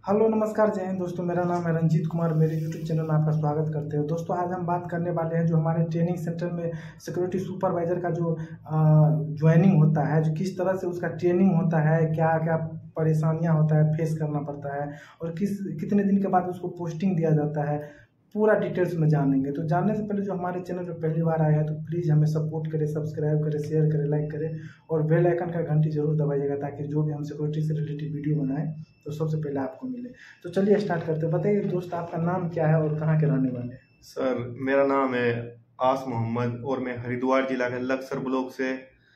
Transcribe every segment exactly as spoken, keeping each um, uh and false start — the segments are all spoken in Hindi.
हेलो नमस्कार जय हिंद दोस्तों, मेरा नाम है रंजीत कुमार। मेरे यूट्यूब चैनल में आपका स्वागत करते हैं। दोस्तों आज हम बात करने वाले हैं जो हमारे ट्रेनिंग सेंटर में सिक्योरिटी सुपरवाइज़र का जो ज्वाइनिंग होता है, जो किस तरह से उसका ट्रेनिंग होता है, क्या क्या परेशानियां होता है फेस करना पड़ता है और किस कितने दिन के बाद उसको पोस्टिंग दिया जाता है, पूरा डिटेल्स में जानेंगे। तो जानने से पहले जो हमारे चैनल पर पहली बार आए हैं तो प्लीज़ हमें सपोर्ट करें, सब्सक्राइब करें, शेयर करें, लाइक करें और बेल आइकन का घंटी जरूर दबाइएगा ताकि जो भी हम सिक्योरिटी से रिलेटेड वीडियो बनाएं तो सबसे पहले आपको मिले। तो चलिए स्टार्ट करते हैं। बताइए दोस्त, आपका नाम क्या है और कहाँ के रहने वाले हैं? सर मेरा नाम है आस मोहम्मद और मैं हरिद्वार जिला के लक्सर ब्लॉक से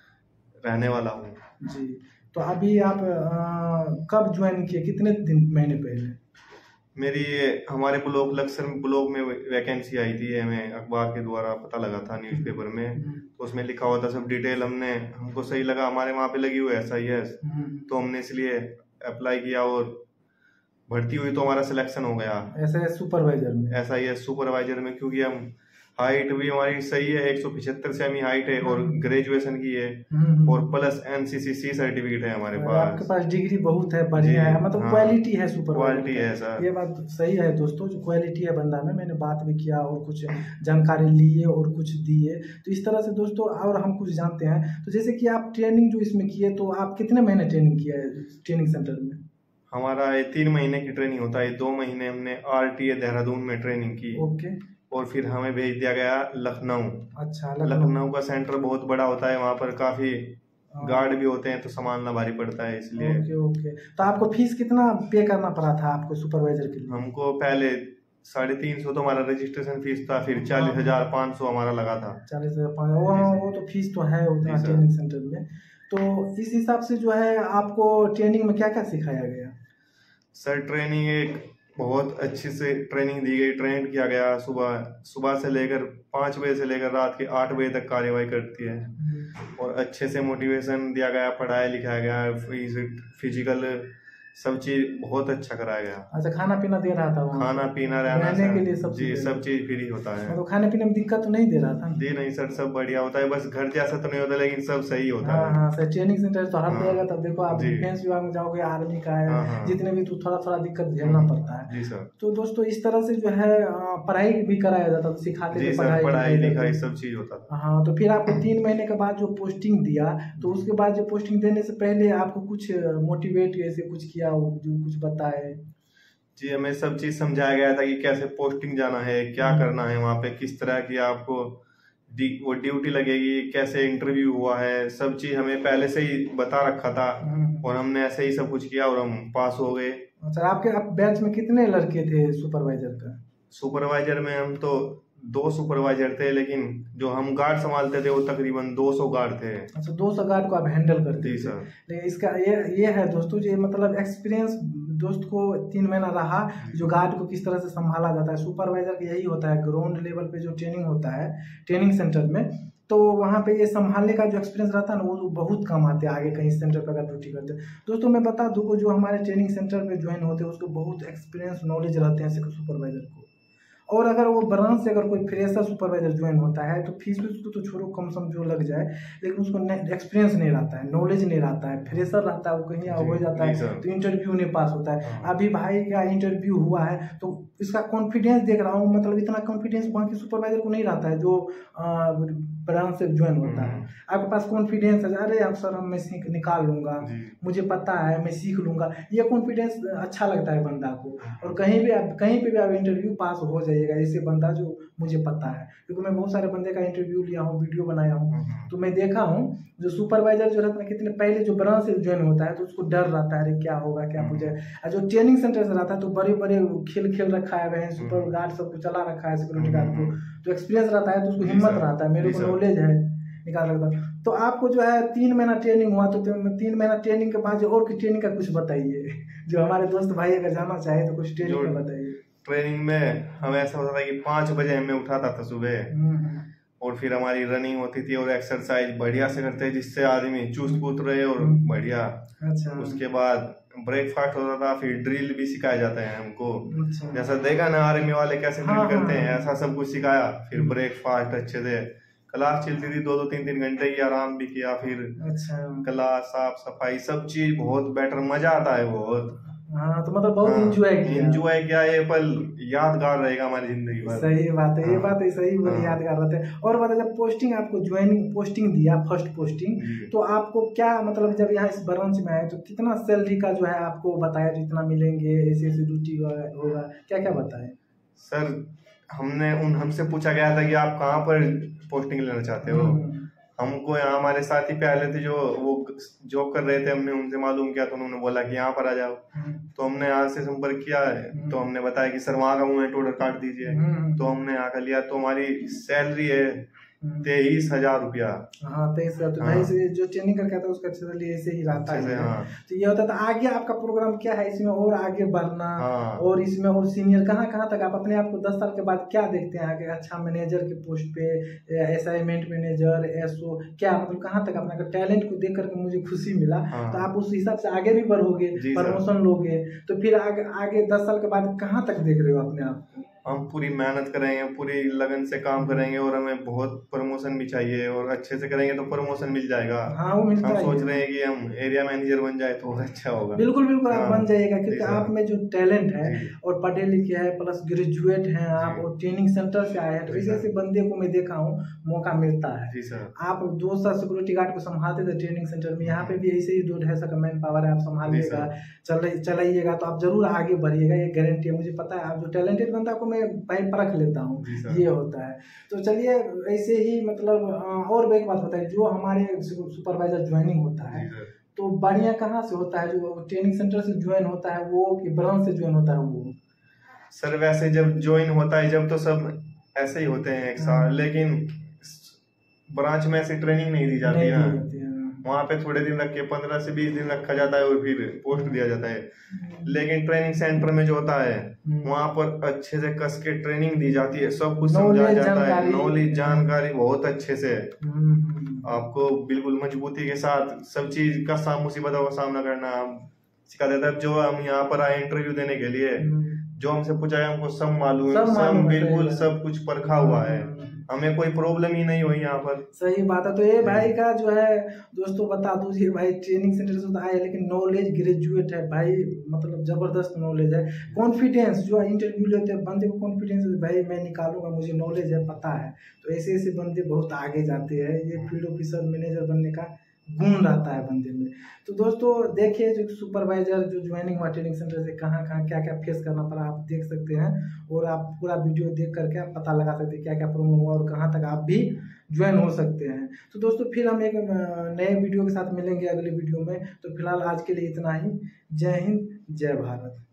रहने वाला हूँ जी, तो अभी आप आ, कब ज्वाइन किए, कितने दिन महीने पहले? मेरी हमारे ब्लॉक लक्सर ब्लॉक में वैकेंसी आई थी, हमें अखबार के द्वारा पता लगा था न्यूज़पेपर में, तो उसमें लिखा हुआ था सब डिटेल। हमने हमको सही लगा, हमारे वहाँ पे लगी हुई है एस आई एस, तो हमने इसलिए अप्लाई किया और भर्ती हुई तो हमारा सिलेक्शन हो गया एस आई एस सुपरवाइजर में। एस आई एस सुपरवाइजर में, क्योंकि हम हाइट भी हमारी सही है, एक सौ पिछहत्तर सेमी हाइट है और ग्रेजुएशन की है और plus N C C C certificate है हमारे पास। आपके पास डिग्री बहुत है, बढ़िया है, मतलब हाँ, क्वालिटी है सुपरवाइजर, क्वालिटी है सर। ये बात सही है दोस्तों, जो क्वालिटी है बंदा में। मैंने बात भी किया और कुछ जानकारी लिए और कुछ दिए, तो इस तरह से दोस्तों और हम कुछ जानते हैं। तो जैसे कि आप ट्रेनिंग जो इसमें किए, तो आप कितने महीने ट्रेनिंग किया है ट्रेनिंग सेंटर में? हमारा ये तीन महीने की ट्रेनिंग होता है, दो महीने हमने आर टी ए देहरादून में ट्रेनिंग की। ओके। और फिर हमें भेज दिया गया लखनऊ। अच्छा, लखनऊ का सेंटर बहुत बड़ा होता है, वहाँ पर काफी गार्ड भी होते हैं तो संभालना भारी पड़ता है, इसलिए। Okay okay. तो आपको फीस कितना पे करना पड़ा था आपको सुपरवाइजर के लिए? हमको पहले साढ़े तीन सौ तो हमारा रजिस्ट्रेशन फीस था, फिर चालीस हजार पाँच सौ हमारा लगा था। चालीस हजार पाँच वो वो तो फीस तो है उतना ट्रेनिंग सेंटर में। तो इस हिसाब से जो है आपको ट्रेनिंग में क्या क्या सिखाया गया? सर ट्रेनिंग एक बहुत अच्छी से ट्रेनिंग दी गई, ट्रेंड किया गया। सुबह सुबह से लेकर पाँच बजे से लेकर रात के आठ बजे तक कार्यवाही करती है और अच्छे से मोटिवेशन दिया गया, पढ़ाया लिखाया गया, फिजिकल सब चीज बहुत अच्छा कराया गया। अच्छा, खाना पीना दे रहा था वहाँ? खाना पीना रहना रहने के लिए सब जी सब चीज फ्री होता है। तो खाने पीने में दिक्कत तो नहीं दे रहा था? जी नहीं सर, सब बढ़िया होता है, बस घर जैसा तो नहीं होता लेकिन सब सही होता हाँ, है। हाँ सर, ट्रेनिंग सेंटर तो हर जगह। तब देखो आप जी। डिफेंस विभाग में जाओगे, आर्मी का है, हाँ, हाँ। जितने भी, तो थोड़ा थोड़ा दिक्कत झेलना पड़ता है। जी सर। तो दोस्तों इस तरह से जो है अ, पढ़ाई भी कराया जाता था, सिखाते जी थे सर, पढ़ाई पढ़ाई लिखाई लिखाई करते। सब चीज होता था। हाँ, तो फिर आपको तीन महीने के बाद जो पोस्टिंग दिया, तो उसके बाद जो पोस्टिंग देने से पहले आपको कुछ मोटिवेट ऐसे कुछ किया हो, जो कुछ बताए? जी हमें सब चीज समझाया गया था कि कैसे पोस्टिंग जाना है, क्या करना है वहाँ पे, किस तरह की आपको डी, वो ड्यूटी लगेगी, कैसे इंटरव्यू हुआ है, सब चीज हमें पहले से ही बता रखा था और हमने ऐसे ही सब कुछ किया और हम पास हो गए। अच्छा, आपके आप बैच में कितने लड़के थे सुपरवाइजर का? सुपरवाइजर में हम तो दो सुपरवाइजर थे, लेकिन जो हम गार्ड संभालते थे वो तकरीबन दो सौ गार्ड थे। अच्छा, दो सौ गार्ड को आप हैंडल करते थे? सर। लेकिन इसका ये ये है दोस्तों, ये मतलब एक्सपीरियंस दोस्त को तीन महीना रहा, जो गार्ड को किस तरह से संभाला जाता है। सुपरवाइजर का यही होता है, ग्राउंड लेवल पे जो ट्रेनिंग होता है ट्रेनिंग सेंटर में, तो वहाँ पे ये संभालने का जो एक्सपीरियंस रहता है ना, वो बहुत कम आते हैं आगे कहीं सेंटर पर अगर ड्यूटी करते हैं। दोस्तों मैं बता दूँ, जो हमारे ट्रेनिंग सेंटर पे ज्वाइन होते हैं उसको बहुत एक्सपीरियंस नॉलेज रहते हैं सुपरवाइजर को। और अगर वो ब्रांच से अगर कोई फ्रेशर सुपरवाइजर ज्वाइन होता है तो फीस उसको तो छोड़ो, कम सम जो लग जाए, लेकिन उसको एक्सपीरियंस नहीं रहता है, नॉलेज नहीं रहता है, फ्रेशर रहता है, वो कहीं हो जाता है तो इंटरव्यू नहीं पास होता है। अभी भाई का इंटरव्यू हुआ है तो इसका कॉन्फिडेंस देख रहा हूँ, मतलब इतना कॉन्फिडेंस बाकी सुपरवाइजर को नहीं रहता है जो ब्रांच से ज्वाइन होता है। आपके पास कॉन्फिडेंस है, अरे यार सर मैं सीख निकाल लूंगा, मुझे पता है, मैं सीख लूंगा, ये कॉन्फिडेंस अच्छा लगता है बंदा को। और कहीं भी आप कहीं पे भी आप इंटरव्यू पास हो जाइएगा ऐसे बंदा जो मुझे पता है, क्योंकि मैं बहुत सारे बंदे का इंटरव्यू लिया हूँ, वीडियो बनाया हूँ, तो मैं देखा हूँ जो सुपरवाइजर जो रहता है कितने पहले जो ब्रांच से ज्वाइन होता है तो उसको डर रहता है, अरे क्या होगा क्या मुझे। और जो ट्रेनिंग सेंटर से रहता है तो बड़े बड़े खेल खेल रखा है, सुपर गार्ड सबको चला रखा है, सिक्योरिटी गार्ड को, तो एक्सपीरियंस रहता है तो उसको हिम्मत रहता है, मेरे को नॉलेज है, निकाल सकता। तो आपको जो है तीन महीना ट्रेनिंग हुआ, तो तीन महीना ट्रेनिंग के बाद जो और की ट्रेनिंग का कुछ बताइए, जो हमारे दोस्त भाई अगर जाना चाहे तो कुछ ट्रेनिंग का बताइए। ट्रेनिंग में हमें ऐसा होता था कि पाँच बजे हमें उठाता था सुबह और फिर हमारी रनिंग होती थी और एक्सरसाइज बढ़िया से करते जिससे आदमी चुस्त पुस्त रहे और बढ़िया। अच्छा। उसके बाद ब्रेकफास्ट होता था, फिर ड्रिल भी सिखाया जाता है हमको। अच्छा। जैसा देखा ना आर्मी वाले कैसे ड्रिल हाँ, करते हाँ, हैं, ऐसा सब कुछ सिखाया। फिर ब्रेकफास्ट अच्छे से, क्लास चलती थी दो दो तीन तीन घंटे की, आराम भी किया। फिर अच्छा, क्लास साफ सफाई सब चीज बहुत बेटर, मजा आता है बहुत। हाँ, तो मतलब बहुत हाँ, इंजॉय किया। इंजॉय किया, ये पल यादगार रहेगा हमारी जिंदगी भर। सही बात है, ये हाँ, बात है, सही बोले, हाँ। यादगार रहते हैं। और बता, जब पोस्टिंग आपको ज्वाइनिंग पोस्टिंग दिया, फर्स्ट पोस्टिंग, तो आपको क्या मतलब जब यहाँ इस ब्रांच में आए तो कितना सैलरी का जो है आपको बताया, जितना मिलेंगे, ऐसे ऐसे ड्यूटी होगा, क्या क्या बताए? सर हमने उन हमसे पूछा गया था कि आप कहाँ पर पोस्टिंग लेना चाहते हो। हमको यहाँ हमारे साथी पहले थे जो वो जॉब कर रहे थे, हमने उनसे मालूम किया तो उन्होंने बोला कि यहाँ पर आ जाओ। तो हमने यहाँ से संपर्क किया है, तो हमने बताया कि सर वहाँ का मूवमेंट ऑर्डर काट दीजिए। तो हमने यहाँ का लिया, तो हमारी सैलरी है तेईस हजार रुपया। हाँ, तेईस हजार। तो भाई से जो ट्रेनिंग करके आता है उसका सैलरी ऐसे ही रहता है। हाँ। तो ये होता था। आगे आपका प्रोग्राम क्या है इसमें, और आगे बढ़ना? हाँ। और इसमें और सीनियर कहाँ कहाँ तक आप अपने आप को दस साल के बाद क्या देखते हैं आगे? अच्छा, मैनेजर के पोस्ट पे, असाइनमेंट मैनेजर, एसओ, क्या मतलब कहाँ तक अपना टैलेंट को देख करके मुझे खुशी मिला। हाँ। तो आप उस हिसाब से आगे भी बढ़ोगे, प्रमोशन लोगे, तो फिर आगे आगे दस साल के बाद कहाँ तक देख रहे हो अपने आप को? हम पूरी मेहनत करेंगे, पूरी लगन से काम करेंगे, और हमें बहुत प्रमोशन भी चाहिए, और अच्छे से करेंगे तो प्रमोशन मिल जाएगा। हाँ, वो मिलता हम है। सोच रहे हैं कि हम एरिया मैनेजर बन जाए तो अच्छा होगा। बिल्कुल बिल्कुल, आप हाँ, बन जाइएगा, क्योंकि आप में जो टैलेंट है, और पढ़े लिखे हैं, प्लस ग्रेजुएट हैं आप, और ट्रेनिंग सेंटर से आए हैं, तो ऐसे ऐसे बंदे को मैं देखा हूँ मौका मिलता है। जी सर। आप दो साल सिक्योरिटी गार्ड को संभालते थे ट्रेनिंग सेंटर में, यहाँ पे भी ऐसे ही दो ढाई सौ का मैन पावर है, आप संभालिएगा, चल चलाइएगा, तो आप जरूर आगे बढ़िएगा, ये गारंटी है। मुझे पता है आप जो टैलेंटेड बंदा को मैं भाई परख लेता हूँ, ये होता है। तो चलिए, ऐसे ही मतलब और एक बात बताइए, जो हमारे सुपरवाइजर ज्वाइनिंग होता है तो बढ़िया कहाँ से होता है? जो ट्रेनिंग सेंटर से ज्वाइन होता है वो, कि ब्रांच से ज्वाइन होता है वो? सर वैसे जब ज्वाइन होता है जब तो सब ऐसे ही होते हैं एक साथ, लेकिन ब्रांच में ऐसी ट्रेनिंग नहीं दी जाती है। वहाँ पे थोड़े दिन रख के पंद्रह से बीस दिन रखा जाता है और फिर पोस्ट दिया जाता है। लेकिन ट्रेनिंग सेंटर में जो होता है वहाँ पर अच्छे से कस के ट्रेनिंग दी जाती है, सब कुछ समझाया जाता है, नॉलेज जानकारी बहुत अच्छे से, आपको बिल्कुल मजबूती के साथ सब चीज का मुसीबतों का सामना करना सिखा देता है। जो हम यहाँ पर आए इंटरव्यू देने के लिए, जो हमसे पूछा है हमको सब मालूम है, सब बिल्कुल सब कुछ परखा हुआ है, हमें कोई प्रॉब्लम ही नहीं हुई यहाँ पर। सही बात है। तो ये भाई का जो है दोस्तों बता दूं, ये भाई ट्रेनिंग सेंटर से तो आए, लेकिन नॉलेज ग्रेजुएट है भाई, मतलब जबरदस्त नॉलेज है। कॉन्फिडेंस, जो इंटरव्यू लेते हैं बंदे को कॉन्फिडेंस है, भाई मैं निकालूंगा, मुझे नॉलेज है, पता है। तो ऐसे ऐसे बंदे बहुत आगे जाते हैं, ये फील्ड ऑफिसर मैनेजर बनने का गुण रहता है बंदे में। तो दोस्तों देखिए, जो सुपरवाइजर जो ज्वाइनिंग हुआ ट्रेनिंग सेंटर से, कहाँ कहाँ क्या क्या फेस करना पड़ा आप देख सकते हैं, और आप पूरा वीडियो देख करके आप पता लगा सकते हैं क्या क्या प्रॉब्लम हुआ और कहाँ तक आप भी ज्वाइन हो सकते हैं। तो दोस्तों फिर हम एक नए वीडियो के साथ मिलेंगे अगले वीडियो में। तो फिलहाल आज के लिए इतना ही। जय हिंद, जय भारत।